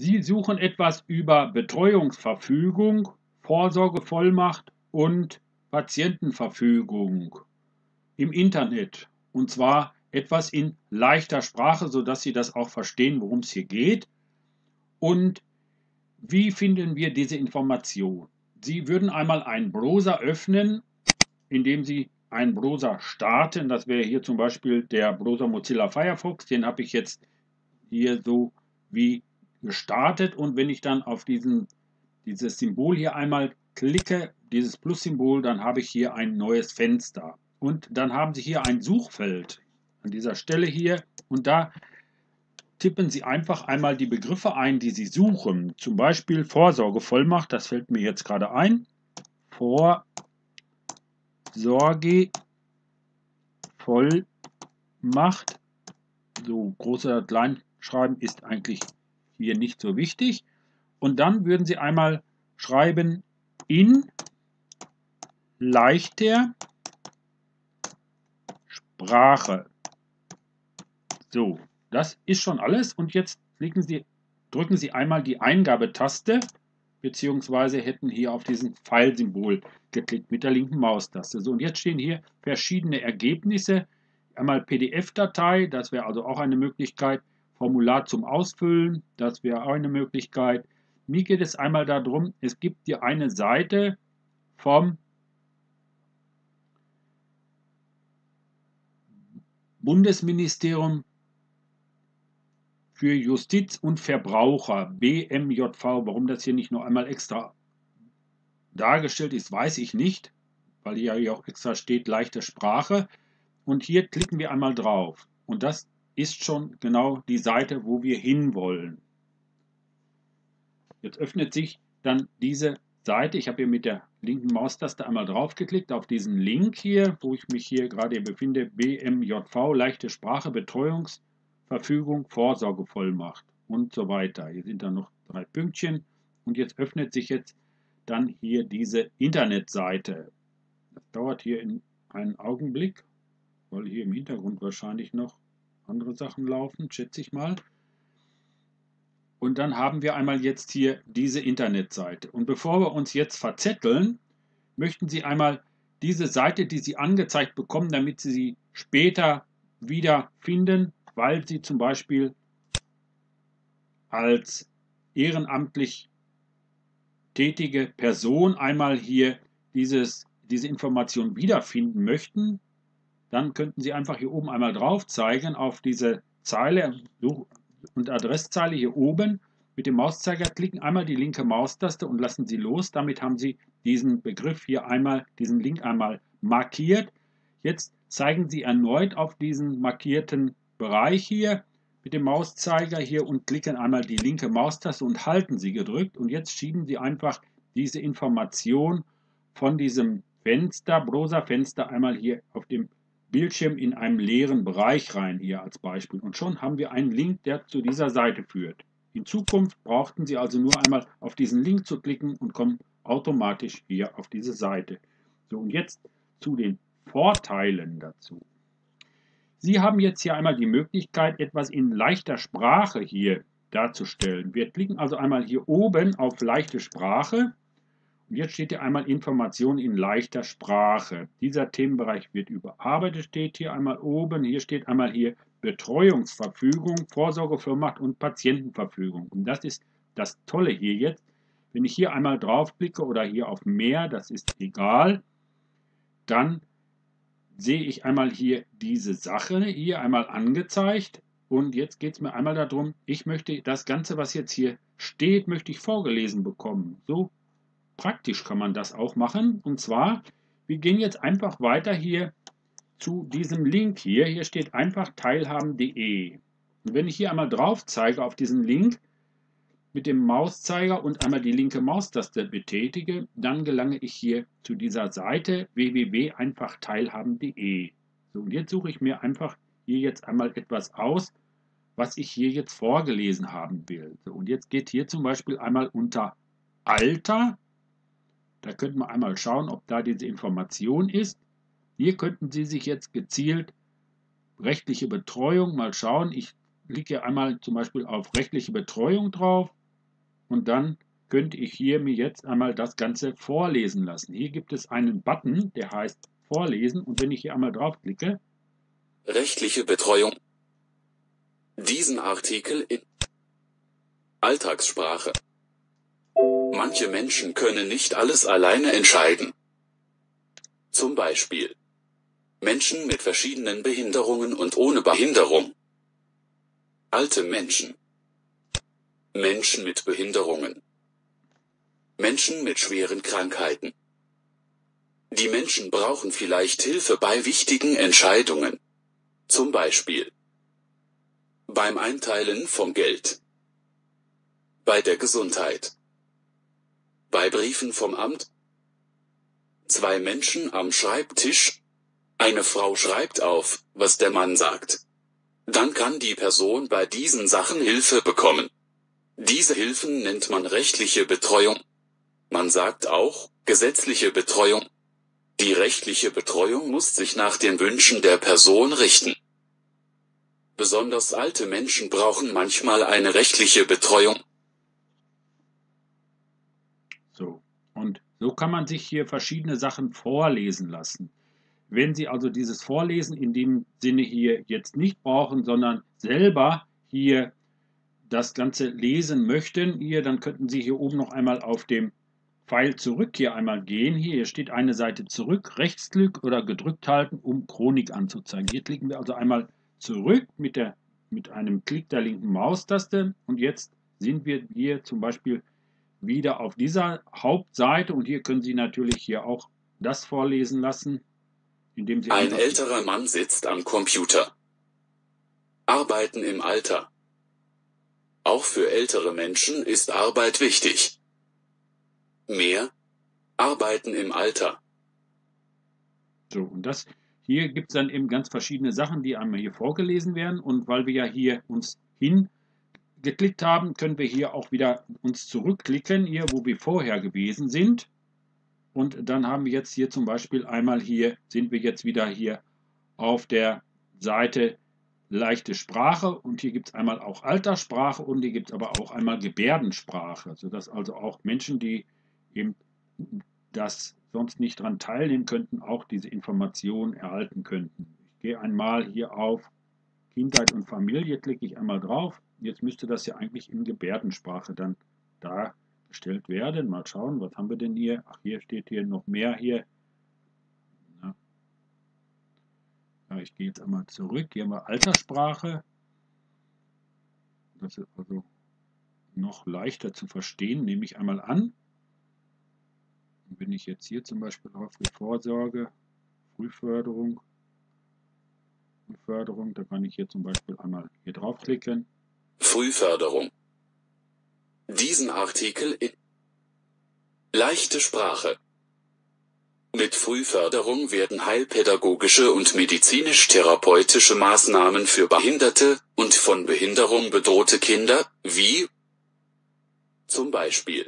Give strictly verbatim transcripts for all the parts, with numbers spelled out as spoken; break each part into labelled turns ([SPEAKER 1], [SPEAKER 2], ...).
[SPEAKER 1] Sie suchen etwas über Betreuungsverfügung, Vorsorgevollmacht und Patientenverfügung im Internet. Und zwar etwas in leichter Sprache, sodass Sie das auch verstehen, worum es hier geht. Und wie finden wir diese Information? Sie würden einmal einen Browser öffnen, indem Sie einen Browser starten. Das wäre hier zum Beispiel der Browser Mozilla Firefox. Den habe ich jetzt hier so wie gestartet. Und wenn ich dann auf diesen, dieses Symbol hier einmal klicke, dieses Plus-Symbol, dann habe ich hier ein neues Fenster. Und dann haben Sie hier ein Suchfeld an dieser Stelle hier. Und da tippen Sie einfach einmal die Begriffe ein, die Sie suchen. Zum Beispiel Vorsorgevollmacht, das fällt mir jetzt gerade ein. Vorsorgevollmacht. So groß oder klein schreiben ist eigentlich hier nicht so wichtig. Und dann würden Sie einmal schreiben in leichter Sprache. So, das ist schon alles. Und jetzt klicken Sie, drücken Sie einmal die Eingabetaste, beziehungsweise hätten hier auf diesen Pfeilsymbol geklickt mit der linken Maustaste. So, und jetzt stehen hier verschiedene Ergebnisse. Einmal P D F-Datei, das wäre also auch eine Möglichkeit. Formular zum Ausfüllen, das wäre auch eine Möglichkeit. Mir geht es einmal darum, es gibt hier eine Seite vom Bundesministerium für Justiz und Verbraucher, B M J V. Warum das hier nicht noch einmal extra dargestellt ist, weiß ich nicht, weil hier ja auch extra steht leichte Sprache. Und hier klicken wir einmal drauf. Und das ist schon genau die Seite, wo wir hinwollen. Jetzt öffnet sich dann diese Seite. Ich habe hier mit der linken Maustaste einmal drauf geklickt auf diesen Link hier, wo ich mich hier gerade befinde. B M J V, leichte Sprache, Betreuungsverfügung, Vorsorgevollmacht und so weiter. Hier sind dann noch drei Pünktchen. Und jetzt öffnet sich jetzt dann hier diese Internetseite. Das dauert hier in einen Augenblick, weil hier im Hintergrund wahrscheinlich noch andere Sachen laufen, schätze ich mal. Und dann haben wir einmal jetzt hier diese Internetseite. Und bevor wir uns jetzt verzetteln, möchten Sie einmal diese Seite, die Sie angezeigt bekommen, damit Sie sie später wieder finden, weil Sie zum Beispiel als ehrenamtlich tätige Person einmal hier dieses, diese Information wiederfinden möchten, dann könnten Sie einfach hier oben einmal drauf zeigen auf diese Zeile und Adresszeile hier oben mit dem Mauszeiger klicken, einmal die linke Maustaste und lassen Sie los. Damit haben Sie diesen Begriff hier einmal, diesen Link einmal markiert. Jetzt zeigen Sie erneut auf diesen markierten Bereich hier mit dem Mauszeiger hier und klicken einmal die linke Maustaste und halten Sie gedrückt. Und jetzt schieben Sie einfach diese Information von diesem Fenster, Browserfenster einmal hier auf dem Bildschirm in einem leeren Bereich rein, hier als Beispiel. Und schon haben wir einen Link, der zu dieser Seite führt. In Zukunft brauchten Sie also nur einmal auf diesen Link zu klicken und kommen automatisch hier auf diese Seite. So, und jetzt zu den Vorteilen dazu. Sie haben jetzt hier einmal die Möglichkeit, etwas in leichter Sprache hier darzustellen. Wir klicken also einmal hier oben auf leichte Sprache. Und jetzt steht hier einmal Information in leichter Sprache. Dieser Themenbereich wird überarbeitet, steht hier einmal oben. Hier steht einmal hier Betreuungsverfügung, Vorsorgevollmacht und Patientenverfügung. Und das ist das Tolle hier jetzt. Wenn ich hier einmal draufklicke oder hier auf Mehr, das ist egal, dann sehe ich einmal hier diese Sache hier einmal angezeigt. Und jetzt geht es mir einmal darum, ich möchte das Ganze, was jetzt hier steht, möchte ich vorgelesen bekommen. So praktisch kann man das auch machen. Und zwar, wir gehen jetzt einfach weiter hier zu diesem Link hier. Hier steht einfach teilhaben punkt de. Und wenn ich hier einmal drauf zeige auf diesen Link mit dem Mauszeiger und einmal die linke Maustaste betätige, dann gelange ich hier zu dieser Seite w w w punkt einfach teilhaben punkt de. So, und jetzt suche ich mir einfach hier jetzt einmal etwas aus, was ich hier jetzt vorgelesen haben will. So, und jetzt geht hier zum Beispiel einmal unter Alter. Da könnten wir einmal schauen, ob da diese Information ist. Hier könnten Sie sich jetzt gezielt rechtliche Betreuung mal schauen. Ich klicke einmal zum Beispiel auf rechtliche Betreuung drauf. und dann könnte ich hier mir jetzt einmal das Ganze vorlesen lassen. Hier gibt es einen Button, der heißt Vorlesen, und wenn ich hier einmal draufklicke,
[SPEAKER 2] rechtliche Betreuung, diesen Artikel in Alltagssprache. Manche Menschen können nicht alles alleine entscheiden. Zum Beispiel Menschen mit verschiedenen Behinderungen und ohne Behinderung. Alte Menschen. Menschen mit Behinderungen. Menschen mit schweren Krankheiten. Die Menschen brauchen vielleicht Hilfe bei wichtigen Entscheidungen. Zum Beispiel beim Einteilen von Geld, bei der Gesundheit, bei Briefen vom Amt, zwei Menschen am Schreibtisch, eine Frau schreibt auf, was der Mann sagt. Dann kann die Person bei diesen Sachen Hilfe bekommen. Diese Hilfen nennt man rechtliche Betreuung. Man sagt auch gesetzliche Betreuung. Die rechtliche Betreuung muss sich nach den Wünschen der Person richten. Besonders alte Menschen brauchen manchmal eine rechtliche Betreuung.
[SPEAKER 1] so, und so kann man sich hier verschiedene Sachen vorlesen lassen. Wenn Sie also dieses Vorlesen in dem Sinne hier jetzt nicht brauchen, sondern selber hier das Ganze lesen möchten, hier, dann könnten Sie hier oben noch einmal auf dem Pfeil zurück hier einmal gehen. Hier steht eine Seite zurück, Rechtsklick oder gedrückt halten, um Chronik anzuzeigen. Hier klicken wir also einmal zurück mit, der, mit einem Klick der linken Maustaste, und jetzt sind wir hier zum Beispiel wieder auf dieser Hauptseite, und hier können Sie natürlich hier auch das vorlesen lassen, indem Sie
[SPEAKER 2] Ein
[SPEAKER 1] einfach
[SPEAKER 2] älterer Mann sitzt am Computer. Arbeiten im Alter. Auch für ältere Menschen ist Arbeit wichtig. Mehr Arbeiten im Alter.
[SPEAKER 1] so, und das hier gibt es dann eben ganz verschiedene Sachen, die einmal hier vorgelesen werden, und weil wir ja hier uns hingeklickt haben, können wir hier auch wieder uns zurückklicken, hier wo wir vorher gewesen sind, und dann haben wir jetzt hier zum Beispiel einmal hier, sind wir jetzt wieder hier auf der Seite leichte Sprache, und hier gibt es einmal auch Alterssprache, und hier gibt es aber auch einmal Gebärdensprache, sodass also auch Menschen, die eben das sonst nicht daran teilnehmen könnten, auch diese Informationen erhalten könnten. Ich gehe einmal hier auf Kindheit und Familie, klicke ich einmal drauf. Jetzt müsste das ja eigentlich in Gebärdensprache dann dargestellt werden. Mal schauen, was haben wir denn hier? Ach, hier steht hier noch mehr hier. Ja. Ja, ich gehe jetzt einmal zurück. Hier haben wir Alterssprache. Das ist also noch leichter zu verstehen, nehme ich einmal an. Und wenn ich jetzt hier zum Beispiel auf die Vorsorge, Frühförderung, Frühförderung, da kann ich hier zum Beispiel einmal hier draufklicken.
[SPEAKER 2] Frühförderung. Diesen Artikel in leichte Sprache. Mit Frühförderung werden heilpädagogische und medizinisch-therapeutische Maßnahmen für behinderte und von Behinderung bedrohte Kinder, wie zum Beispiel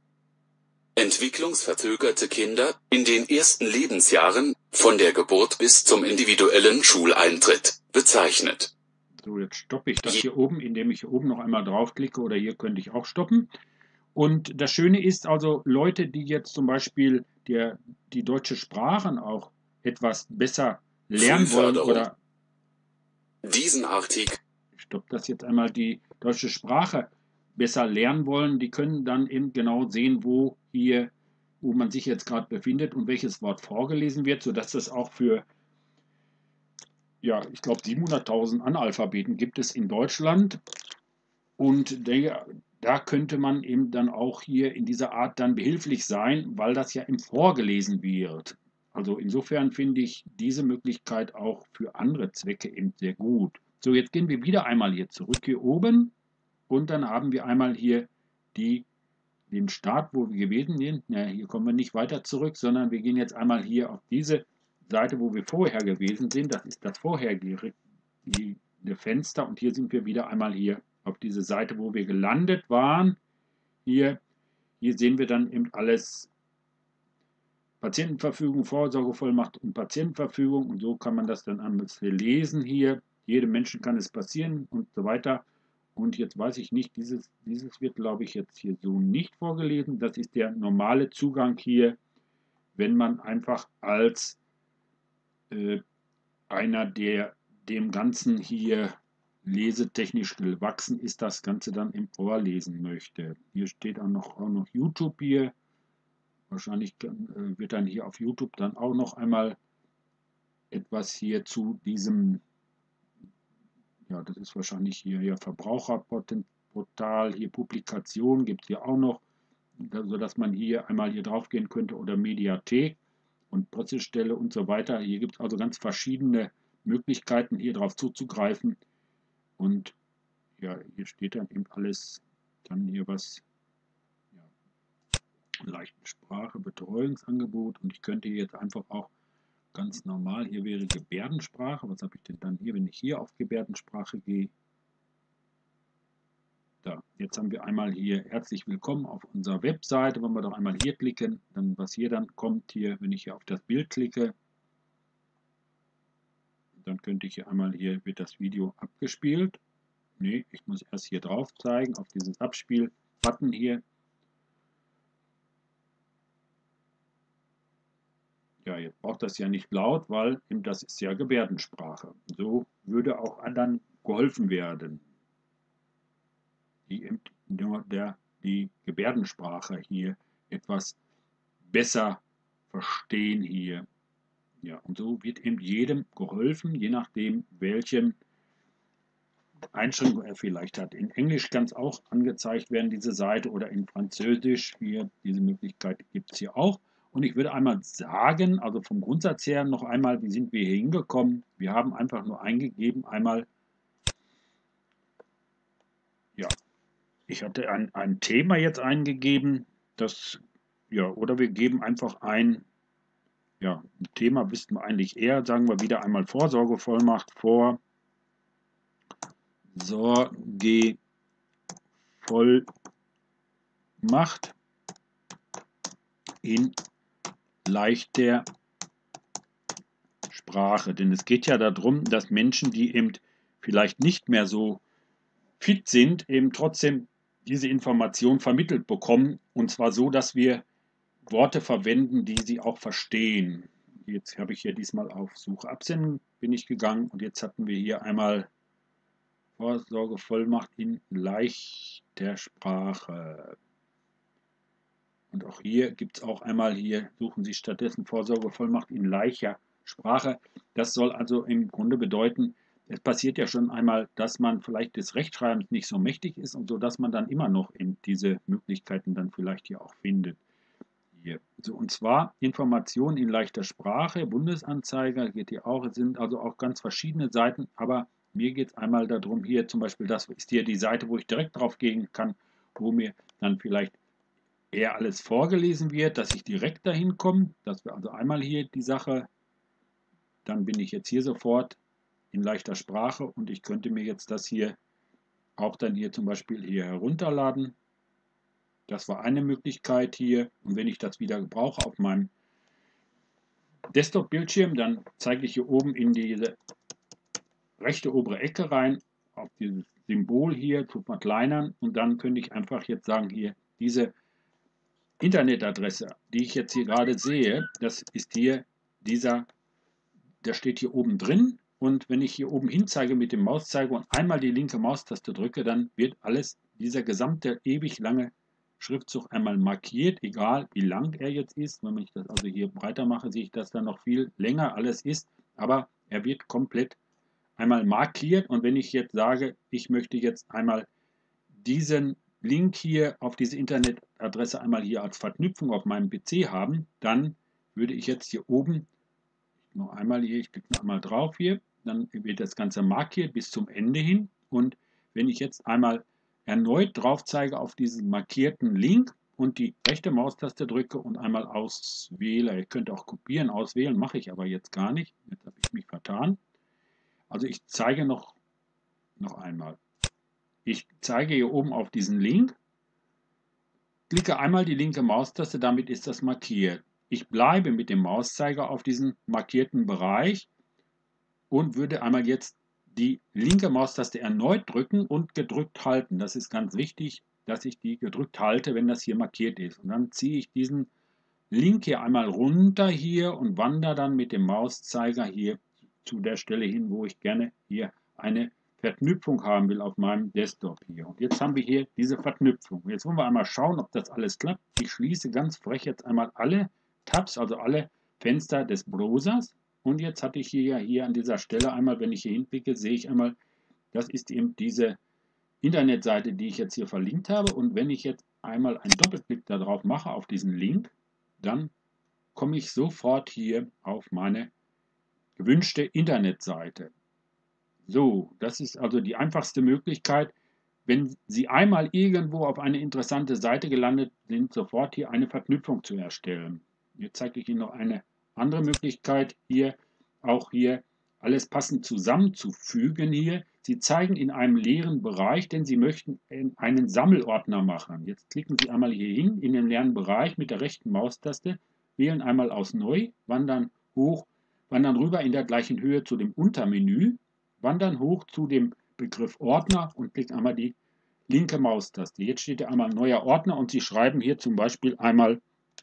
[SPEAKER 2] entwicklungsverzögerte Kinder, in den ersten Lebensjahren, von der Geburt bis zum individuellen Schuleintritt, bezeichnet.
[SPEAKER 1] So, jetzt stoppe ich das hier oben, indem ich hier oben noch einmal draufklicke, oder hier könnte ich auch stoppen. Und das Schöne ist also, Leute, die jetzt zum Beispiel der, die deutsche Sprachen auch etwas besser lernen wollen, oder
[SPEAKER 2] diesen Artikel,
[SPEAKER 1] ich stoppe das jetzt einmal, die deutsche Sprache besser lernen wollen, die können dann eben genau sehen, wo hier, wo man sich jetzt gerade befindet und welches Wort vorgelesen wird, sodass das auch für, ja, ich glaube, siebenhunderttausend Analphabeten gibt es in Deutschland, und der, da könnte man eben dann auch hier in dieser Art dann behilflich sein, weil das ja im Vorgelesen wird. Also insofern finde ich diese Möglichkeit auch für andere Zwecke eben sehr gut. So, jetzt gehen wir wieder einmal hier zurück hier oben, und dann haben wir einmal hier die, den Start, wo wir gewesen sind. Ja, hier kommen wir nicht weiter zurück, sondern wir gehen jetzt einmal hier auf diese Seite, wo wir vorher gewesen sind. Das ist das vorherige Fenster, und hier sind wir wieder einmal hier auf diese Seite, wo wir gelandet waren. Hier, hier sehen wir dann eben alles: Patientenverfügung, Vorsorgevollmacht und Patientenverfügung, und so kann man das dann alles lesen hier. Jedem Menschen kann es passieren und so weiter. Und jetzt weiß ich nicht, dieses, dieses wird, glaube ich, jetzt hier so nicht vorgelesen. Das ist der normale Zugang hier, wenn man einfach als äh, einer, der dem Ganzen hier lesetechnisch gewachsen ist, das Ganze dann im Vorlesen möchte. Hier steht auch noch, auch noch YouTube hier. Wahrscheinlich äh, wird dann hier auf YouTube dann auch noch einmal etwas hier zu diesem, ja, das ist wahrscheinlich hier ja Verbraucherportal, hier Publikation gibt es hier auch noch, sodass man hier einmal hier drauf gehen könnte oder Mediathek und Pressestelle und so weiter. Hier gibt es also ganz verschiedene Möglichkeiten, hier drauf zuzugreifen. Und ja, hier steht dann eben alles, dann hier was, ja, leichte Sprache, Betreuungsangebot, und ich könnte jetzt einfach auch ganz normal, hier wäre Gebärdensprache. Was habe ich denn dann hier, wenn ich hier auf Gebärdensprache gehe? Da, jetzt haben wir einmal hier herzlich willkommen auf unserer Webseite. Wenn wir doch einmal hier klicken, dann was hier dann kommt, hier, wenn ich hier auf das Bild klicke, dann könnte ich hier einmal, hier wird das Video abgespielt. Nee, ich muss erst hier drauf zeigen, auf dieses Abspiel-Button hier. Ja, jetzt braucht das ja nicht laut, weil das ist ja Gebärdensprache. So würde auch anderen geholfen werden, die nur der, die Gebärdensprache hier etwas besser verstehen hier. Ja, und so wird eben jedem geholfen, je nachdem, welchen Einschränkung er vielleicht hat. In Englisch kann es auch angezeigt werden, diese Seite, oder in Französisch. Hier, diese Möglichkeit gibt es hier auch. Und ich würde einmal sagen, also vom Grundsatz her noch einmal, wie sind wir hier hingekommen? Wir haben einfach nur eingegeben, einmal, ja, ich hatte ein, ein Thema jetzt eingegeben, das, ja, oder wir geben einfach ein, ja, ein Thema wissen wir eigentlich eher, sagen wir wieder einmal Vorsorgevollmacht, Vorsorgevollmacht in leichter Sprache. Denn es geht ja darum, dass Menschen, die eben vielleicht nicht mehr so fit sind, eben trotzdem diese Information vermittelt bekommen. Und zwar so, dass wir Worte verwenden, die sie auch verstehen. Jetzt habe ich hier diesmal auf Suche absenden, bin ich gegangen, und jetzt hatten wir hier einmal Vorsorgevollmacht in leichter Sprache. Und auch hier gibt es auch einmal, hier suchen Sie stattdessen Vorsorgevollmacht in leichter Sprache. Das soll also im Grunde bedeuten, es passiert ja schon einmal, dass man vielleicht des Rechtschreibens nicht so mächtig ist, und so, dass man dann immer noch in diese Möglichkeiten dann vielleicht hier auch findet. Hier. So, und zwar Informationen in leichter Sprache, Bundesanzeiger geht hier auch, es sind also auch ganz verschiedene Seiten, aber mir geht es einmal darum, hier zum Beispiel, das ist hier die Seite, wo ich direkt drauf gehen kann, wo mir dann vielleicht eher alles vorgelesen wird, dass ich direkt dahin komme, dass wir also einmal hier die Sache, dann bin ich jetzt hier sofort in leichter Sprache, und ich könnte mir jetzt das hier auch dann hier zum Beispiel hier herunterladen. Das war eine Möglichkeit hier, und wenn ich das wieder brauche auf meinem Desktop-Bildschirm, dann zeige ich hier oben in diese rechte obere Ecke rein, auf dieses Symbol hier zu verkleinern, und dann könnte ich einfach jetzt sagen, hier diese Internetadresse, die ich jetzt hier gerade sehe, das ist hier dieser, der steht hier oben drin, und wenn ich hier oben hinzeige mit dem Mauszeiger und einmal die linke Maustaste drücke, dann wird alles, dieser gesamte ewig lange Schriftzug einmal markiert, egal wie lang er jetzt ist. Wenn ich das also hier breiter mache, sehe ich, dass da noch viel länger alles ist, aber er wird komplett einmal markiert, und wenn ich jetzt sage, ich möchte jetzt einmal diesen Link hier auf diese Internetadresse einmal hier als Verknüpfung auf meinem P C haben, dann würde ich jetzt hier oben noch einmal hier, ich klicke noch einmal drauf hier, dann wird das Ganze markiert bis zum Ende hin, und wenn ich jetzt einmal erneut drauf zeige auf diesen markierten Link und die rechte Maustaste drücke und einmal auswähle, ihr könnt auch kopieren, auswählen, mache ich aber jetzt gar nicht, jetzt habe ich mich vertan. Also ich zeige noch, noch einmal. Ich zeige hier oben auf diesen Link, klicke einmal die linke Maustaste, damit ist das markiert. Ich bleibe mit dem Mauszeiger auf diesem markierten Bereich und würde einmal jetzt die linke Maustaste erneut drücken und gedrückt halten. Das ist ganz wichtig, dass ich die gedrückt halte, wenn das hier markiert ist. Und dann ziehe ich diesen Link hier einmal runter hier und wandere dann mit dem Mauszeiger hier zu der Stelle hin, wo ich gerne hier eine Verknüpfung haben will auf meinem Desktop hier. Und jetzt haben wir hier diese Verknüpfung. Jetzt wollen wir einmal schauen, ob das alles klappt. Ich schließe ganz frech jetzt einmal alle Tabs, also alle Fenster des Browsers. Und jetzt hatte ich hier ja hier an dieser Stelle einmal, wenn ich hier hinklicke, sehe ich einmal, das ist eben diese Internetseite, die ich jetzt hier verlinkt habe. Und wenn ich jetzt einmal einen Doppelklick darauf mache, auf diesen Link, dann komme ich sofort hier auf meine gewünschte Internetseite. So, das ist also die einfachste Möglichkeit, wenn Sie einmal irgendwo auf eine interessante Seite gelandet sind, sofort hier eine Verknüpfung zu erstellen. Jetzt zeige ich Ihnen noch eine andere Möglichkeit, hier auch hier alles passend zusammenzufügen hier. Sie zeigen in einem leeren Bereich, denn Sie möchten einen Sammelordner machen. Jetzt klicken Sie einmal hier hin in den leeren Bereich mit der rechten Maustaste, wählen einmal aus Neu, wandern hoch, wandern rüber in der gleichen Höhe zu dem Untermenü, wandern hoch zu dem Begriff Ordner und klicken einmal die linke Maustaste. Jetzt steht hier einmal neuer Ordner und Sie schreiben hier zum Beispiel einmal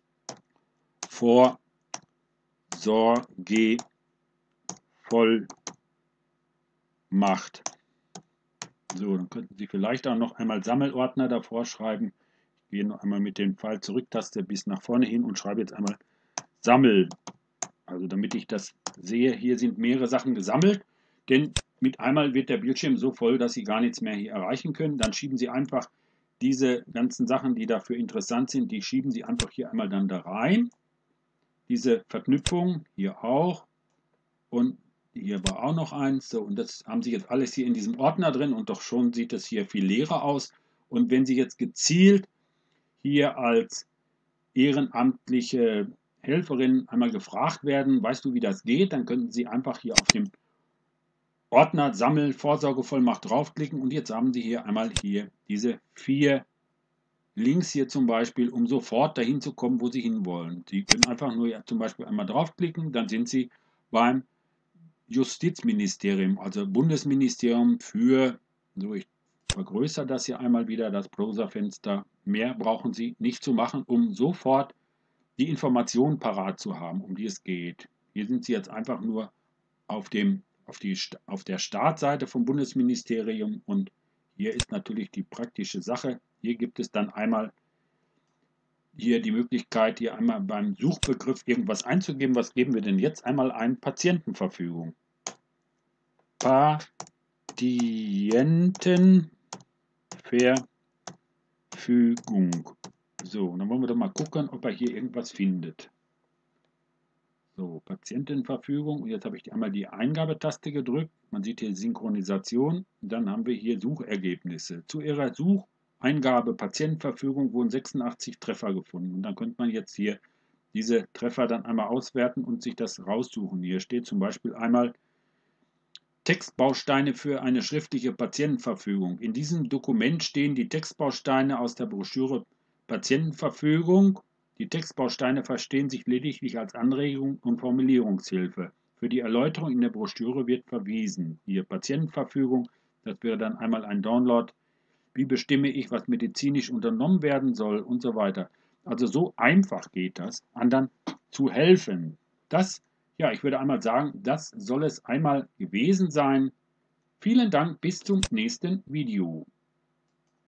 [SPEAKER 1] Vorsorgevollmacht. So, dann könnten Sie vielleicht auch noch einmal Sammelordner davor schreiben. Ich gehe noch einmal mit dem Pfeil Zurücktaste bis nach vorne hin und schreibe jetzt einmal Sammel. Also damit ich das sehe, hier sind mehrere Sachen gesammelt, denn mit einmal wird der Bildschirm so voll, dass Sie gar nichts mehr hier erreichen können. Dann schieben Sie einfach diese ganzen Sachen, die dafür interessant sind, die schieben Sie einfach hier einmal dann da rein. Diese Verknüpfung hier auch und hier war auch noch eins. So, und das haben Sie jetzt alles hier in diesem Ordner drin und doch schon sieht es hier viel leerer aus. Und wenn Sie jetzt gezielt hier als ehrenamtliche Helferin einmal gefragt werden, weißt du, wie das geht, dann könnten Sie einfach hier auf dem Ordner Sammel Vorsorgevollmacht draufklicken und jetzt haben Sie hier einmal hier diese vier Links hier zum Beispiel, um sofort dahin zu kommen, wo Sie hinwollen. Sie können einfach nur zum Beispiel einmal draufklicken, dann sind Sie beim Justizministerium, also Bundesministerium für, so ich vergrößere das hier einmal wieder, das Browserfenster. Mehr brauchen Sie nicht zu machen, um sofort die Informationen parat zu haben, um die es geht. Hier sind Sie jetzt einfach nur auf, dem, auf, die, auf der Startseite vom Bundesministerium und hier ist natürlich die praktische Sache. Hier gibt es dann einmal hier die Möglichkeit, hier einmal beim Suchbegriff irgendwas einzugeben. Was geben wir denn jetzt? Einmal ein Patientenverfügung. Patientenverfügung. So, dann wollen wir doch mal gucken, ob er hier irgendwas findet. So, Patientenverfügung. Und jetzt habe ich einmal die Eingabetaste gedrückt. Man sieht hier Synchronisation. Und dann haben wir hier Suchergebnisse. Zu Ihrer Sucheingabe Patientenverfügung wurden sechsundachtzig Treffer gefunden. Und dann könnte man jetzt hier diese Treffer dann einmal auswerten und sich das raussuchen. Hier steht zum Beispiel einmal Textbausteine für eine schriftliche Patientenverfügung. In diesem Dokument stehen die Textbausteine aus der Broschüre Patientenverfügung. Die Textbausteine verstehen sich lediglich als Anregung und Formulierungshilfe. Für die Erläuterung in der Broschüre wird verwiesen. Hier Patientenverfügung, das wäre dann einmal ein Download. Wie bestimme ich, was medizinisch unternommen werden soll und so weiter. Also so einfach geht das, anderen zu helfen. Das Ja, ich würde einmal sagen, das soll es einmal gewesen sein. Vielen Dank, bis zum nächsten Video.